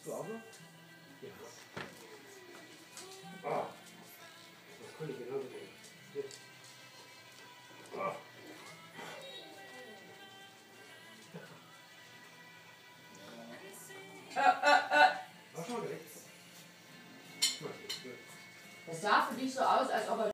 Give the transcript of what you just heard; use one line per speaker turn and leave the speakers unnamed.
Du auch noch? Ja. Ah. Das kann ich genauso gut. Jetzt. Ah.
Das sah für dich so aus, als ob er